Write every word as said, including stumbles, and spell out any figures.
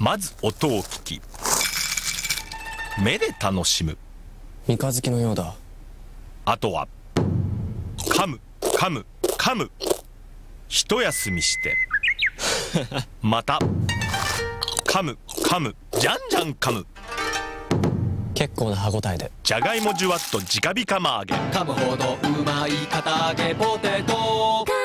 まず音を聞き目で楽しむ。 三日月のようだ。 あとは噛む噛む噛む。一休みしてまた噛む噛むじゃんじゃん噛む。 結構な歯ごたえで。 じゃがいもじゅわっと直火釜揚げ。 噛むほどうまい堅揚げポテト。